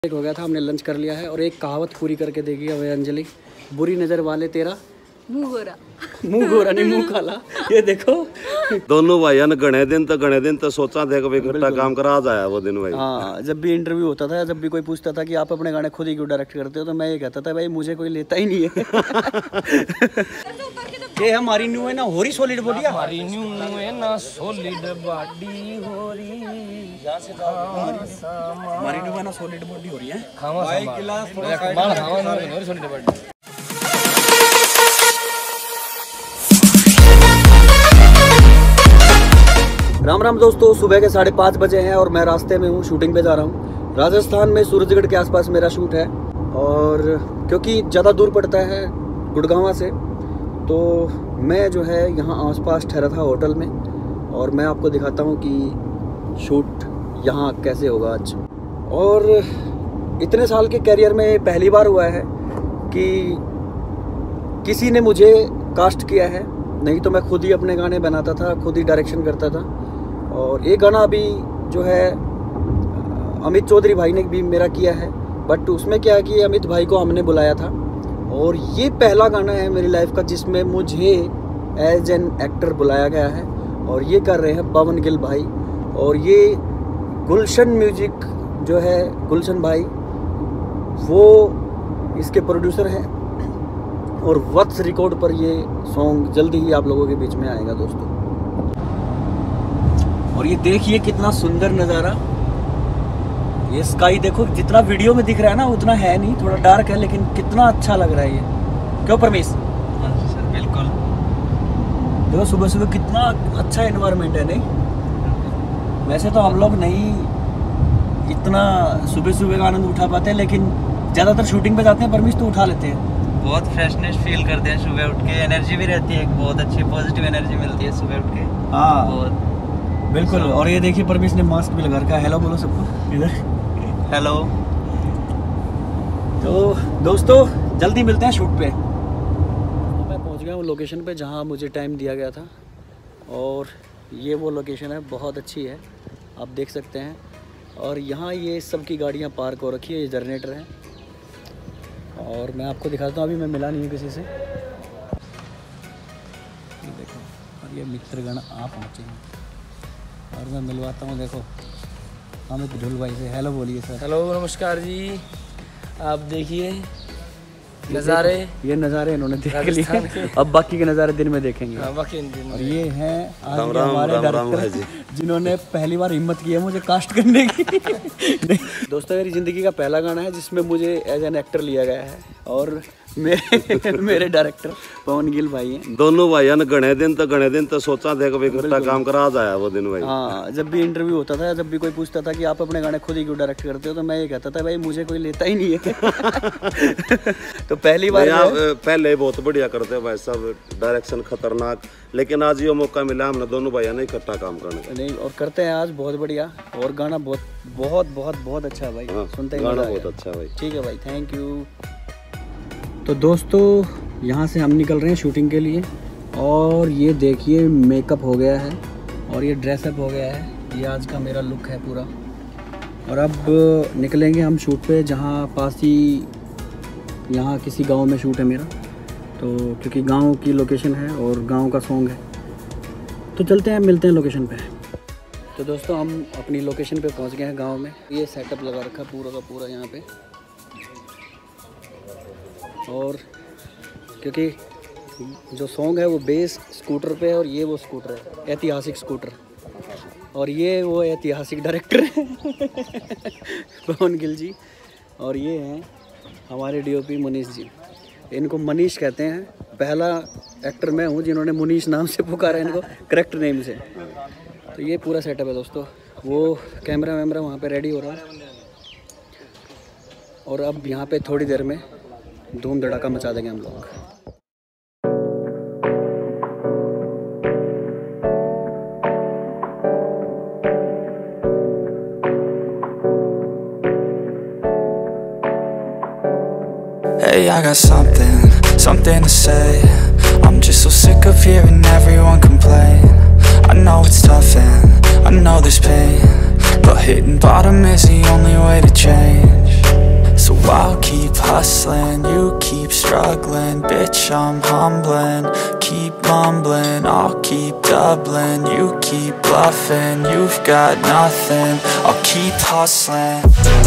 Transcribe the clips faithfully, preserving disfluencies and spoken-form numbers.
एक हो गया था, हमने लंच कर लिया है और एक कहावत पूरी करके देगी हमें अंजलि। बुरी नज़र वाले तेरा मुंह गोरा मुंह गोरा नहीं मुंह काला। ये देखो दोनों भाई ने घने दिन तक घने दिन तक सोचा था कि इकट्ठा काम करा आज आया वो दिन भाई। हाँ, जब भी इंटरव्यू होता था, जब भी कोई पूछता था कि आप अपने गाने खुद ही क्यों डायरेक्ट करते हो, तो मैं ये कहता था भाई मुझे कोई लेता ही नहीं है। ये हमारी न्यू है ना हो रही सॉलिड बॉडी, हमारी न्यू है ना सॉलिड बॉडी हो रही, हमारी न्यू है ना सॉलिड बॉडी हो रही है। खावा बाल खावा ना हो सॉलिड बॉडी। राम राम दोस्तों, सुबह के साढ़े पाँच बजे हैं और मैं रास्ते में हूँ, शूटिंग पे जा रहा हूँ। राजस्थान में सूरजगढ़ के आसपास मेरा शूट है और क्योंकि ज़्यादा दूर पड़ता है गुड़गांव से, तो मैं जो है यहाँ आसपास ठहरा था होटल में और मैं आपको दिखाता हूँ कि शूट यहाँ कैसे होगा आज। और इतने साल के करियर में पहली बार हुआ है कि किसी ने मुझे कास्ट किया है, नहीं तो मैं खुद ही अपने गाने बनाता था, खुद ही डायरेक्शन करता था। और एक गाना अभी जो है अमित चौधरी भाई ने भी मेरा किया है, बट उसमें क्या है कि अमित भाई को हमने बुलाया था और ये पहला गाना है मेरी लाइफ का जिसमें मुझे एज एन एक्टर बुलाया गया है और ये कर रहे हैं पवन गिल भाई। और ये गुलशन म्यूजिक जो है, गुलशन भाई वो इसके प्रोड्यूसर हैं और वत्स रिकॉर्ड पर ये सॉन्ग जल्दी ही आप लोगों के बीच में आएगा दोस्तों। और ये देखिए कितना सुंदर नज़ारा, ये स्काई देखो, जितना वीडियो में दिख रहा है ना उतना है नहीं, थोड़ा डार्क है, लेकिन कितना अच्छा लग रहा है ये। क्यों परमेश? हाँ जी सर, बिल्कुल। देखो सुबह सुबह कितना अच्छा एनवायरनमेंट है। नहीं वैसे तो हम लोग नहीं इतना सुबह सुबह का आनंद उठा पाते हैं, लेकिन ज़्यादातर शूटिंग पे जाते हैं परमेश तो उठा लेते हैं। बहुत फ्रेशनेस फील करते हैं सुबह उठ के, एनर्जी भी रहती है, बहुत अच्छी पॉजिटिव एनर्जी मिलती है सुबह उठ के। हाँ बहुत बिल्कुल। और ये देखिए परमेश ने मास्क भी लगा रखा है। हेलो बोलो सबको इधर, हेलो। तो दोस्तों जल्दी मिलते हैं शूट पे। तो मैं पहुंच गया हूँ लोकेशन पे जहाँ मुझे टाइम दिया गया था और ये वो लोकेशन है, बहुत अच्छी है, आप देख सकते हैं। और यहाँ ये सब की गाड़ियाँ पार्क हो रखी है, ये जनरेटर है और मैं आपको दिखाता हूँ। अभी मैं मिला नहीं हूँ किसी से, ये देखो। और ये मित्रगण आप पहुँचे हैं और मैं मिलवाता हूँ, देखो अमित ढुल भाई से। हेलो बोलिए सर। हेलो नमस्कार जी। आप देखिए नज़ारे, ये नज़ारे इन्होंने देख लिए, अब बाकी के नज़ारे दिन में देखेंगे। हाँ, बाकी दिन। और ये हैं आज राम के राम, हमारे राम राम डायरेक्टर जिन्होंने पहली बार हिम्मत की है मुझे कास्ट करने की। दोस्तों मेरी ज़िंदगी का पहला गाना है जिसमें मुझे एज एन एक्टर लिया गया है और मेरे मेरे डायरेक्टर पवन गिल भाई हैं। दोनों भाई ने घने दिन तक घने दिन तक सोचा था कि इकट्ठा काम करा आज आया वो दिन भाई। हाँ, जब भी इंटरव्यू होता था, जब भी कोई पूछता था कि आप अपने गाने खुद ही क्यों डायरेक्ट करते हो, तो मैं ये कहता था भाई मुझे कोई लेता ही नहीं है। तो पहली बार पहले बहुत बढ़िया करते भाई सब, डायरेक्शन खतरनाक, लेकिन आज ये मौका मिला हमने दोनों भाइयों ने इकट्ठा काम करने का। नहीं और करते हैं आज बहुत बढ़िया, और गाना बहुत बहुत बहुत बहुत अच्छा है भाई। हाँ, सुनते हैं गाना बहुत अच्छा भाई। ठीक है भाई, थैंक यू। तो दोस्तों यहाँ से हम निकल रहे हैं शूटिंग के लिए और ये देखिए मेकअप हो गया है और ये ड्रेसअप हो गया है, ये आज का मेरा लुक है पूरा। और अब निकलेंगे हम शूट पे, जहाँ पास ही यहाँ किसी गांव में शूट है मेरा, तो क्योंकि गांव की लोकेशन है और गांव का सॉन्ग है, तो चलते हैं मिलते हैं लोकेशन पे। तो दोस्तों हम अपनी लोकेशन पे पहुंच गए हैं गांव में। ये सेटअप लगा रखा पूरा का पूरा यहाँ पे, और क्योंकि जो सॉन्ग है वो बेस स्कूटर पे है और ये वो स्कूटर है, ऐतिहासिक स्कूटर, और ये वो ऐतिहासिक डायरेक्टर है पवन गिल जी, और ये हैं हमारे डीओपी मनीष जी। इनको मनीष कहते हैं, पहला एक्टर मैं हूँ जिन्होंने मुनीष नाम से पुकारा इनको करेक्ट नेम से। तो ये पूरा सेटअप है दोस्तों, वो कैमरा वैमरा वहाँ पे रेडी हो रहा है और अब यहाँ पे थोड़ी देर में धूम धड़ाका मचा देंगे हम लोग। Hey, I got something, something to say. I'm just so sick of hearing everyone complain. I know it's tough and I know there's pain, but hitting bottom is the only way to change. So I'll keep hustling, you keep struggling. Bitch, I'm humbling, keep mumbling. I'll keep doubling, you keep bluffing. You've got nothing, I'll keep hustling.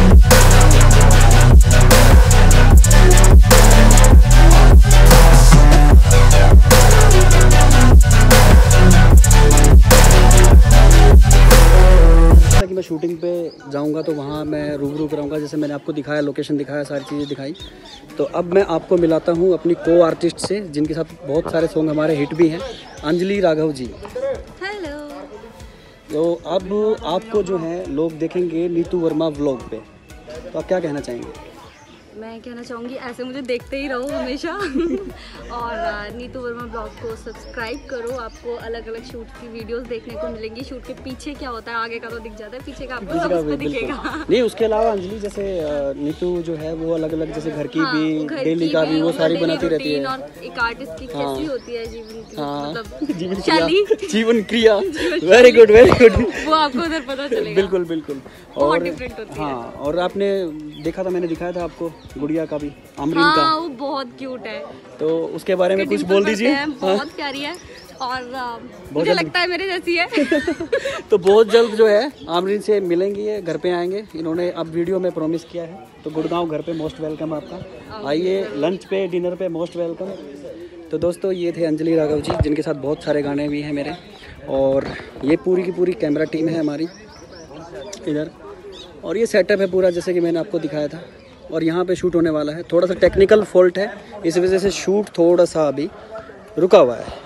कि मैं shooting पे जाऊंगा तो वहाँ मैं रूबरू कराऊंगा, जैसे मैंने आपको दिखाया, लोकेशन दिखाया, सारी चीज़ें दिखाई। तो अब मैं आपको मिलाता हूँ अपनी को आर्टिस्ट से, जिनके साथ बहुत सारे सॉन्ग हमारे हिट भी हैं, अंजलि राघव जी। हेलो। तो अब आपको जो है लोग देखेंगे नीतू वर्मा व्लॉग पे, तो आप क्या कहना चाहेंगे? मैं कहना चाहूँगी ऐसे मुझे देखते ही रहो हमेशा और नीतू वर्मा ब्लॉग को सब्सक्राइब करो। आपको अलग अलग शूट की वीडियोस देखने को मिलेंगी। शूट के पीछे क्या होता है, आगे का तो दिख जाता है, पीछे का आपको सब उसमें दिखेगा। नहीं, उसके अलावा अंजलि जैसे नीतू जो है वो अलग अलग जैसे घर की हाँ, भी डेली का भी वो सारी बनाती रहती है। और एक आर्टिस्ट की हाँ, कैसी होती है जीवन की हाँ, मतलब जीवन क्रिया, जीवन क्रिया। वेरी गुड वेरी गुड, वो आपको उधर पता चलेगा। बिल्कुल बिल्कुल, और डिफरेंट होती है। हाँ, और आपने देखा था, मैंने दिखाया था आपको गुड़िया का भी, आमरीन हाँ, का, वो बहुत क्यूट है। तो उसके बारे में कुछ बोल दीजिए। बहुत प्यारी है और मुझे लगता है मेरे जैसी है। तो बहुत जल्द जो है आमरीन से मिलेंगी, ये घर पे आएंगे। इन्होंने अब वीडियो में प्रॉमिस किया है, तो गुड़गांव घर पे मोस्ट वेलकम आपका। आइए लंच पे, डिनर पे मोस्ट वेलकम। तो दोस्तों ये थे अंजलि राघव जी, जिनके साथ बहुत सारे गाने भी हैं मेरे, और ये पूरी की पूरी कैमरा टीम है हमारी इधर, और ये सेटअप है पूरा जैसे कि मैंने आपको दिखाया था। और यहाँ पे शूट होने वाला है, थोड़ा सा टेक्निकल फॉल्ट है, इस वजह से शूट थोड़ा सा अभी रुका हुआ है।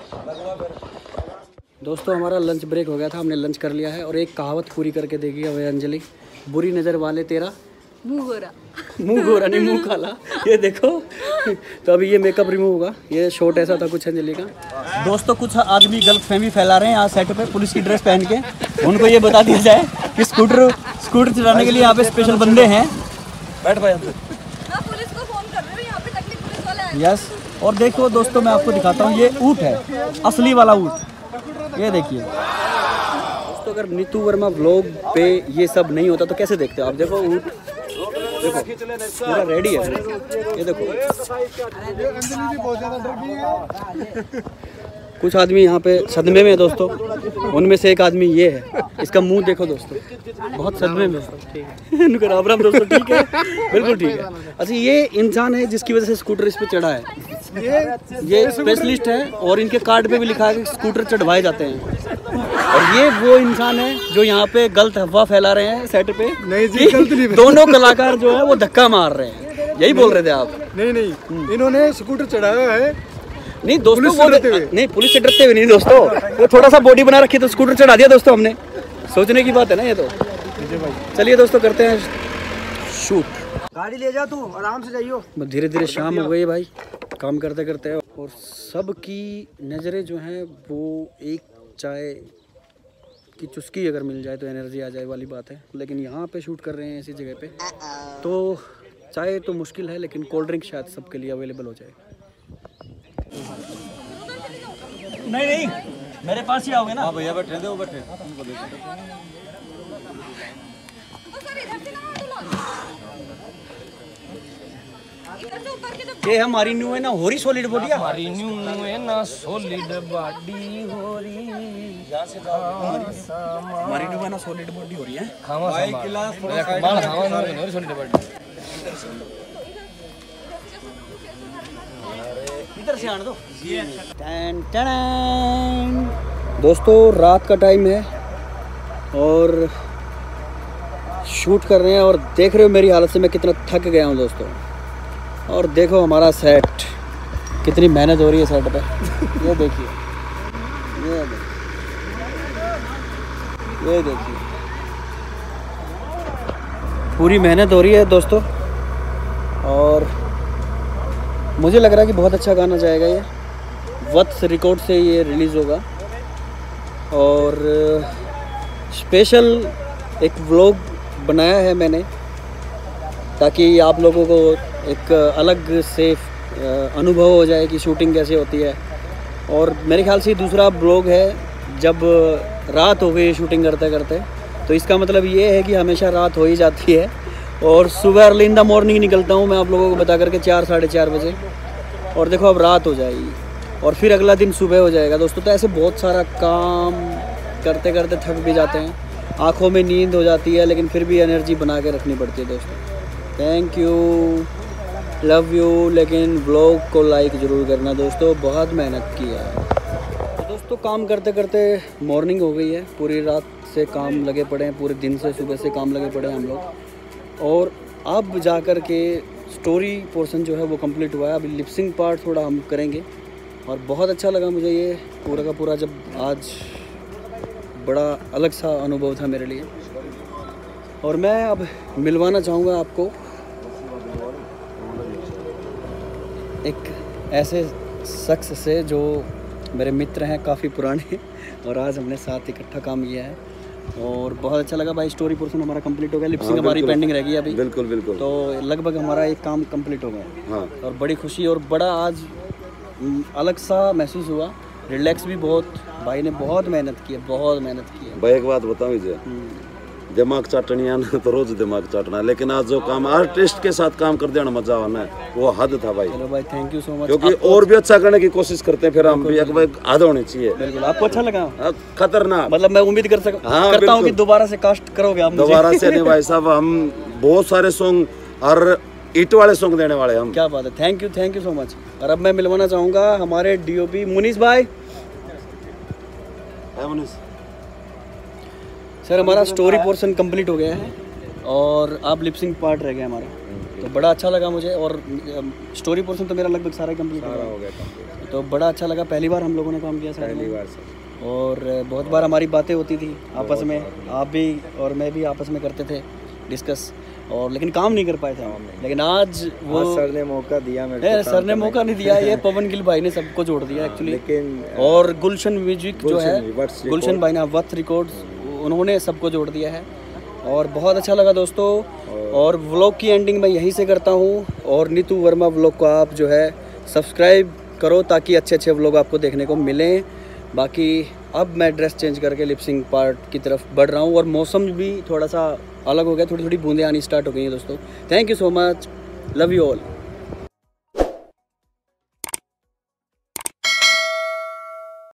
दोस्तों हमारा लंच ब्रेक हो गया था, हमने लंच कर लिया है, और एक कहावत पूरी करके देगी अब अंजलि, बुरी नज़र वाले तेरा मुँह गोरा। मुँह गोरा नहीं, मुँह काला। ये देखो। तो अभी ये मेकअप रिमूव होगा, ये शॉट ऐसा था कुछ अंजलि का। दोस्तों कुछ आदमी गलतफहमी फैला रहे हैं यहाँ सेट पे पुलिस की ड्रेस पहन के, उनको ये बता दिया जाए कि स्कूटर स्कूटर चलाने के लिए यहाँ पे स्पेशल बंदे हैं। बैठ भाई, पुलिस को फोन कर रहे हैं, यहाँ पे तकलीफ पुलिस वाले हैं। यस, और देखो दोस्तों मैं आपको दिखाता हूँ, ये ऊँट है, असली वाला ऊँट, ये देखिए। दोस्तों अगर नीतू वर्मा व्लॉग पे ये सब नहीं होता तो कैसे देखते हो आप? देखो ऊँट, देखो पूरा रेडी है, ये देखो। कुछ आदमी यहाँ पे सदमे में है दोस्तों, उनमें से एक आदमी ये है, इसका मुंह देखो दोस्तों, बहुत सदमे में है। राम राम दोस्तों, ठीक है, बिल्कुल ठीक है। अच्छा ये इंसान है जिसकी वजह से स्कूटर इस पे चढ़ा है, ये स्पेशलिस्ट है, और इनके कार्ड पे भी लिखा है कि स्कूटर चढ़वाए जाते हैं। और ये वो इंसान है जो यहाँ पे गलत अफवाह फैला रहे हैं सेट पे। नहीं जी, गलत नहीं। दोनों कलाकार जो है वो धक्का मार रहे हैं, यही बोल रहे थे आप? नहीं नहीं, इन्होंने स्कूटर चढ़ाया है। नहीं दोस्तों, वो नहीं, पुलिस से डरते हुए नहीं दोस्तों, वो थोड़ा सा बॉडी बना रखी तो स्कूटर चढ़ा दिया दोस्तों हमने, सोचने की बात है ना ये तो। चलिए दोस्तों करते हैं शूट। गाड़ी ले जा, तू आराम से जाइयो। धीरे धीरे शाम हो गई भाई, काम करते करते, और सबकी नज़रें जो हैं वो एक चाय की चुस्की अगर मिल जाए तो एनर्जी आ जाए वाली बात है। लेकिन यहाँ पे शूट कर रहे हैं ऐसी जगह पे, तो चाय तो मुश्किल है, लेकिन कोल्ड ड्रिंक शायद सबके लिए अवेलेबल हो जाए। नहीं नहीं, मेरे पास ही आओगे ना? हाँ भैया बैठे दो, बैठे। ये हमारी न्यू है ना, होरी सॉलिड बॉडी, हमारी न्यू है ना सॉलिड बॉडी हो रही, हमारी न्यू है ना सॉलिड बॉडी हो रही है। खावा गिलास खावा खावा सॉलिड बॉडी इधर से आने दो। टन टन। दोस्तों रात का टाइम है और शूट कर रहे हैं, और देख रहे हो मेरी हालत से मैं कितना थक गया हूँ दोस्तों। और देखो हमारा सेट, कितनी मेहनत हो रही है सेट पे। ये देखिए, ये देखिए, ये देखिए, पूरी मेहनत हो रही है दोस्तों। और मुझे लग रहा है कि बहुत अच्छा गाना जाएगा ये, वत्स रिकॉर्ड से ये रिलीज़ होगा। और स्पेशल एक व्लॉग बनाया है मैंने, ताकि आप लोगों को एक अलग से अनुभव हो जाए कि शूटिंग कैसे होती है। और मेरे ख्याल से दूसरा ब्लॉग है जब रात हो गई शूटिंग करते करते, तो इसका मतलब ये है कि हमेशा रात हो ही जाती है और सुबह अर्ली इन द मॉर्निंग निकलता हूँ मैं आप लोगों को बता करके चार साढ़े चार बजे, और देखो अब रात हो जाएगी और फिर अगला दिन सुबह हो जाएगा दोस्तों। तो ऐसे बहुत सारा काम करते करते थक भी जाते हैं, आँखों में नींद हो जाती है, लेकिन फिर भी एनर्जी बना के रखनी पड़ती है दोस्तों। थैंक यू, लव यू, लेकिन व्लॉग को लाइक ज़रूर करना दोस्तों, बहुत मेहनत की है। तो दोस्तों काम करते करते मॉर्निंग हो गई है, पूरी रात से काम लगे पड़े हैं, पूरे दिन से सुबह से काम लगे पड़े हैं हम लोग, और अब जा कर के स्टोरी पोर्शन जो है वो कंप्लीट हुआ है। अभी लिपसिंग पार्ट थोड़ा हम करेंगे और बहुत अच्छा लगा मुझे ये पूरा का पूरा, जब आज बड़ा अलग सा अनुभव था मेरे लिए। और मैं अब मिलवाना चाहूँगा आपको एक ऐसे शख्स से जो मेरे मित्र हैं काफ़ी पुराने, और आज हमने साथ इकट्ठा काम किया है और बहुत अच्छा लगा भाई। स्टोरी पोर्शन हमारा कंप्लीट हो गया, लिपसिंग हमारी पेंडिंग रह गई अभी। बिल्कुल बिल्कुल। तो लगभग हमारा एक काम कंप्लीट हो गया। हाँ। और बड़ी खुशी और बड़ा आज अलग सा महसूस हुआ, रिलैक्स भी बहुत। भाई ने बहुत मेहनत की है, बहुत मेहनत की है भाई। एक बात बताऊँ मुझे, दिमाग चाटनिया ना तो रोज दिमाग चाटना, लेकिन आज जो काम आर्टिस्ट के साथ काम कर देना मजा आना वो हद था भाई। चलो भाई थैंक यू सो मच। क्योंकि और भी अच्छा करने की कोशिश करते हैं, फिर हम भी एक बार हद होनी चाहिए। बिल्कुल। आपको अच्छा लगा? खतरनाक। मतलब मैं उम्मीद कर सकता हाँ, करता हूँ कि दोबारा से कास्ट करोगे आप मुझे। दोबारा से नहीं भाई साहब, हम बहुत सारे सॉन्ग और ईट वाले सॉन्ग देने वाले हम। क्या बात है, thank you thank you so much. और अब मैं मिलवाना चाहूँगा हमारे डीओपी मुनीस भाई। सर हमारा स्टोरी पोर्शन कंप्लीट हो गया है और अब लिपसिंग पार्ट रह गया हमारा, तो बड़ा अच्छा लगा मुझे। और स्टोरी पोर्शन तो मेरा लगभग सारा कंप्लीट हो गया, तो बड़ा अच्छा लगा। पहली बार हम लोगों ने काम किया पहली बार से, और बहुत बार हमारी बातें होती थी आपस में, आप भी और मैं भी आपस में करते थे डिस्कस, और लेकिन काम नहीं कर पाए थे। लेकिन आज वो सर ने मौका दिया मेरे को। सर ने मौका नहीं दिया, ये पवन गिल भाई ने सबको जोड़ दिया एक्चुअली। लेकिन और गुलशन म्यूजिक जो है, गुलशन भाई ने वक्त रिकॉर्ड्स, उन्होंने सबको जोड़ दिया है और बहुत अच्छा लगा दोस्तों। और व्लॉग की एंडिंग मैं यहीं से करता हूँ, और नीतू वर्मा व्लॉग को आप जो है सब्सक्राइब करो ताकि अच्छे अच्छे व्लॉग आपको देखने को मिलें। बाकी अब मैं ड्रेस चेंज करके लिपसिंग पार्ट की तरफ बढ़ रहा हूँ, और मौसम भी थोड़ा सा अलग हो गया, थोड़ी थोड़ी बूंदें आनी स्टार्ट हो गई हैं दोस्तों। Thank you so much, love you all.